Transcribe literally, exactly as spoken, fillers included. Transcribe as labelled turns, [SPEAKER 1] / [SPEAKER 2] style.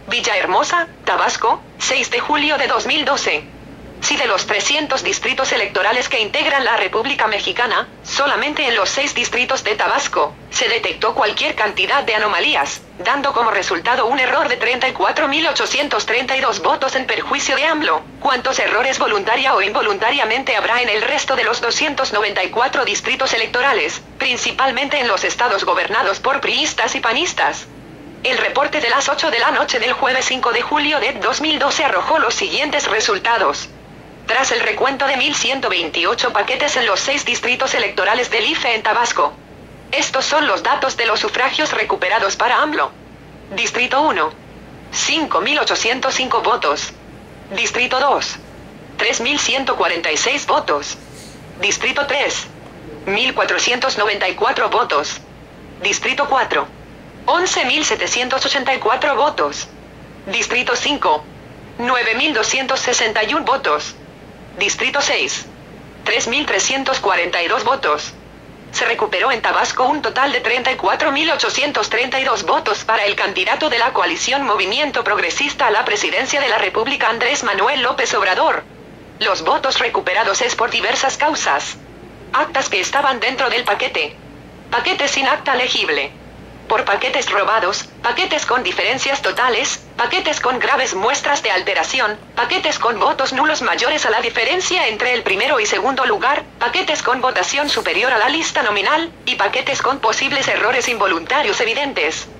[SPEAKER 1] Villahermosa, Tabasco, seis de julio de dos mil doce. Si de los trescientos distritos electorales que integran la República Mexicana, solamente en los seis distritos de Tabasco, se detectó cualquier cantidad de anomalías, dando como resultado un error de treinta y cuatro mil ochocientos treinta y dos votos en perjuicio de AMLO, ¿cuántos errores voluntaria o involuntariamente habrá en el resto de los doscientos noventa y cuatro distritos electorales, principalmente en los estados gobernados por priistas y panistas? El reporte de las ocho de la noche del jueves cinco de julio de dos mil doce arrojó los siguientes resultados. Tras el recuento de mil ciento veintiocho paquetes en los seis distritos electorales del I F E en Tabasco. Estos son los datos de los sufragios recuperados para AMLO. Distrito uno. cinco mil ochocientos cinco votos. Distrito dos. tres mil ciento cuarenta y seis votos. Distrito tres. mil cuatrocientos noventa y cuatro votos. Distrito cuatro. once mil setecientos ochenta y cuatro votos. Distrito cinco. nueve mil doscientos sesenta y uno votos. Distrito seis. tres mil trescientos cuarenta y dos votos. Se recuperó en Tabasco un total de treinta y cuatro mil ochocientos treinta y dos votos para el candidato de la coalición Movimiento Progresista a la presidencia de la República, Andrés Manuel López Obrador. Los votos recuperados es por diversas causas. Actas que estaban dentro del paquete. Paquetes sin acta legible. Por paquetes robados, paquetes con diferencias totales, paquetes con graves muestras de alteración, paquetes con votos nulos mayores a la diferencia entre el primero y segundo lugar, paquetes con votación superior a la lista nominal, y paquetes con posibles errores involuntarios evidentes.